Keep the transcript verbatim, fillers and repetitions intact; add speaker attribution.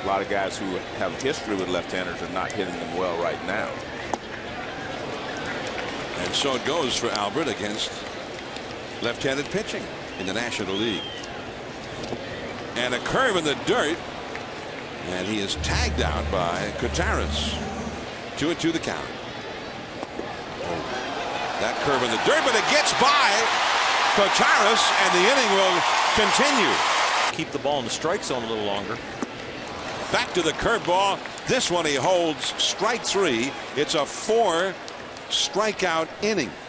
Speaker 1: A lot of guys who have history with left-handers are not hitting them well right now.
Speaker 2: And so it goes for Albert against left-handed pitching in the National League. And a curve in the dirt. And he is tagged out by Contreras. Two and two the count. Oh, that curve in the dirt, but it gets by Contreras, and the inning will continue.
Speaker 3: Keep the ball in the strike zone a little longer.
Speaker 2: Back to the curveball. This one he holds strike three. It's a four strikeout inning.